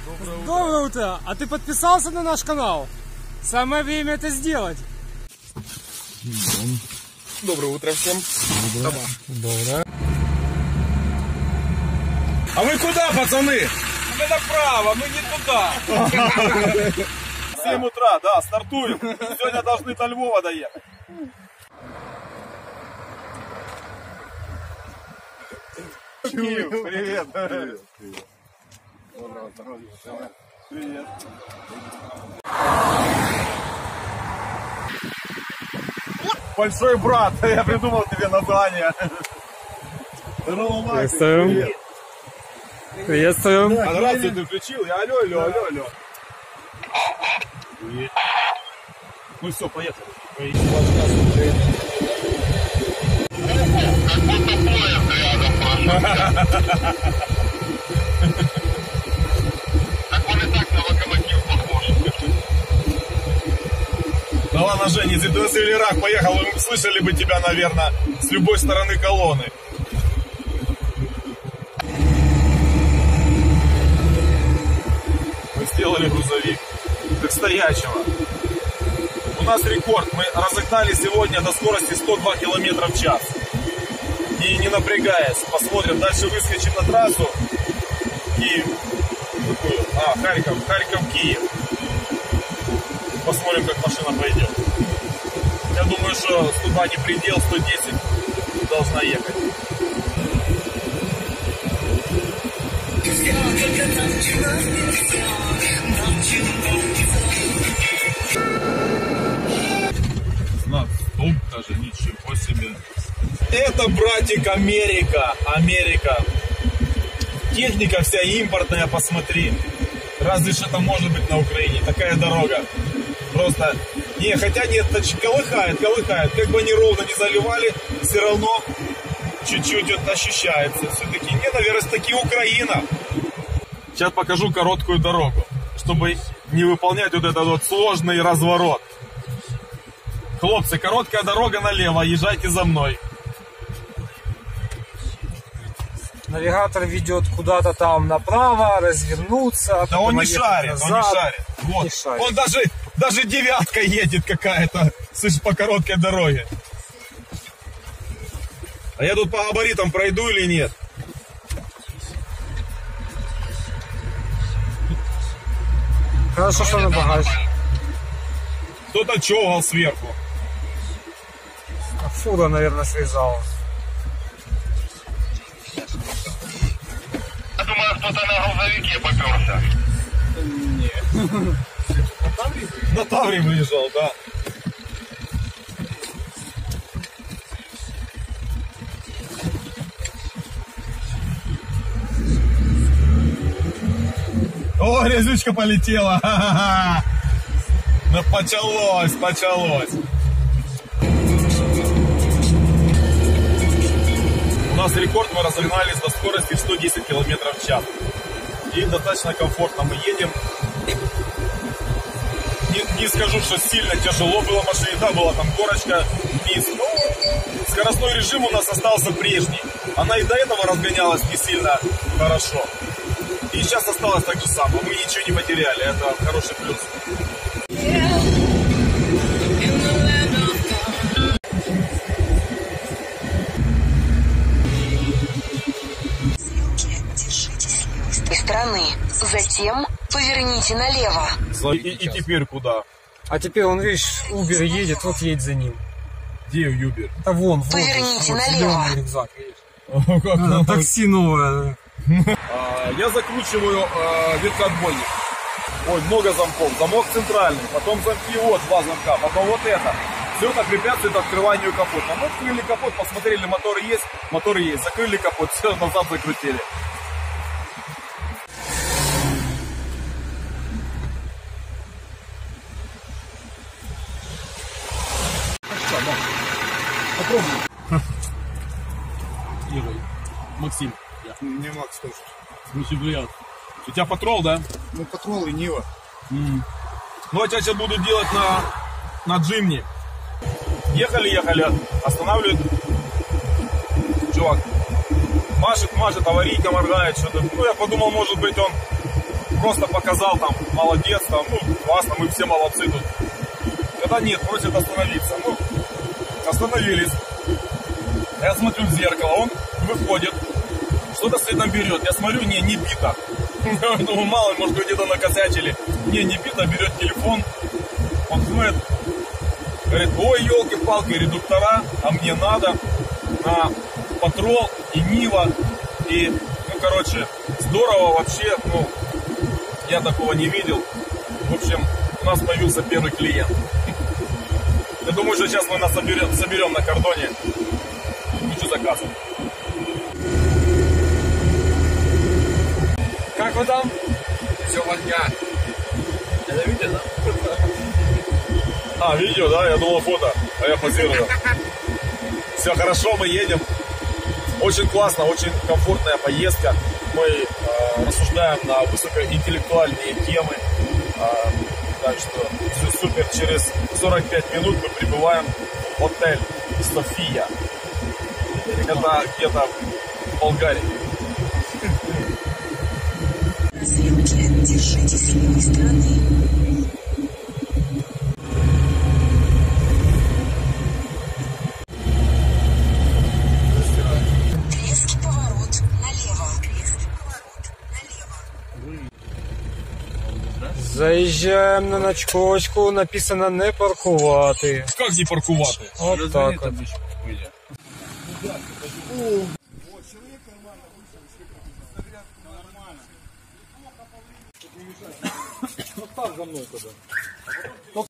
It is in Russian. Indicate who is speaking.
Speaker 1: Доброе утро! А ты подписался на наш канал? Самое время это сделать.
Speaker 2: Доброе утро всем.
Speaker 1: Доброе.
Speaker 2: А вы куда, пацаны? Мы направо, мы не туда. 7 утра, да, стартуем. Сегодня должны до Львова доехать. Привет. Привет. Доброго здоровья. Привет. Большой брат, я придумал тебе название.
Speaker 1: Приветствуем. Приветствуем.
Speaker 2: А рацию ты включил? Я алло. Ну все, поехали. Да ладно, Женя, если ты на Северах поехал, мы слышали бы тебя, наверное, с любой стороны колонны. Мы сделали грузовик как стоячего. У нас рекорд. Мы разогнали сегодня до скорости 102 км в час. И не напрягаясь. Посмотрим. Дальше выскочим на трассу. Киев. Харьков-Киев. Посмотрим, как машина пойдет. Я думаю, что 102 не предел, 110 должна ехать. Знак стоп, даже ничего себе. Это, братик, Америка. Техника вся импортная, посмотри. Разве ж это может быть на Украине? Такая дорога. Просто, хотя нет, колыхает. Как бы они ровно не заливали, все равно чуть-чуть это ощущается. Все-таки, наверное, таки Украина. Сейчас покажу короткую дорогу, чтобы не выполнять вот этот вот сложный разворот. Хлопцы, короткая дорога налево, езжайте за мной.
Speaker 1: Навигатор ведет куда-то там направо, развернуться.
Speaker 2: Да он не шарит, Вот.
Speaker 1: Не шарит.
Speaker 2: Он даже девятка едет какая-то, слышь, по короткой дороге. А я тут по габаритам пройду или нет?
Speaker 1: Хорошо, что на багаж.
Speaker 2: Кто-то човгал сверху.
Speaker 1: Фура, наверное, срезала.
Speaker 3: Я думаю, кто-то на грузовике поперся.
Speaker 2: Нет. На Тавре выезжал, да. О, грязючка полетела. Ха-ха-ха. Да почалось. У нас рекорд, мы разогнались до скорости 110 км в час. И достаточно комфортно мы едем. Не скажу, что сильно тяжело было машине, да, была там горочка вниз. Но скоростной режим у нас остался прежний. Она и до этого разгонялась не сильно хорошо. И сейчас осталось так же самое. Мы ничего не потеряли, это хороший плюс.
Speaker 4: Стороны. Затем поверните налево.
Speaker 2: И теперь куда?
Speaker 1: А теперь он, видишь, Uber едет, вот едет за ним.
Speaker 2: Где Uber?
Speaker 1: Да вон,
Speaker 4: Поверните
Speaker 1: вот,
Speaker 4: налево.
Speaker 1: зеленый рюкзак, видишь. Такси новое.
Speaker 2: Я закручиваю веткоотбойник. Ой, много замков. Замок центральный, потом замки, вот, 2 замка, потом вот это. Все это препятствует открыванию капота. Мы открыли капот, посмотрели, моторы есть, закрыли капот, все назад закрутили. Попробуй. Максим.
Speaker 5: Не Макс тоже.
Speaker 2: Очень приятно. У тебя патрол, да?
Speaker 5: Ну, патрол и Нива.
Speaker 2: Ну, а я сейчас буду делать на Джимни. Ехали, останавливает чувак. Машет, аварийка моргает, что-то. Ну, я подумал, может быть, он просто показал там, молодец, там, ну, классно, мы все молодцы тут. Когда нет, просят остановиться. Ну, остановились. Я смотрю в зеркало, он выходит, что-то следом берет. Я смотрю, не бито. Думаю, мало, может, где-то накосячили. Не бито, берет телефон. Он ходит, говорит, ой, елки-палки, редуктора, а мне надо на Патрол и Нива. И, ну, короче, здорово вообще, ну, я такого не видел. В общем, у нас появился первый клиент. Я думаю, что сейчас мы нас соберем на кордоне кучу заказов.
Speaker 1: Как вы там?
Speaker 2: Все в огня. Это видео, да? А, видео, да? Я думал фото, а я позировал. Все хорошо, мы едем. Очень классно, очень комфортная поездка. Мы рассуждаем на высокоинтеллектуальные темы. Так что все супер. Через 45 минут мы прибываем в отель София. Это где-то в Болгарии.
Speaker 4: Развилки, держитесь левой стороны. Резкий поворот налево. Резкий поворот налево.
Speaker 1: Заїжджаємо на ночковочку, написано не паркувати.
Speaker 2: Как не паркувати?
Speaker 1: От так от.
Speaker 5: Ну так за мной тогда.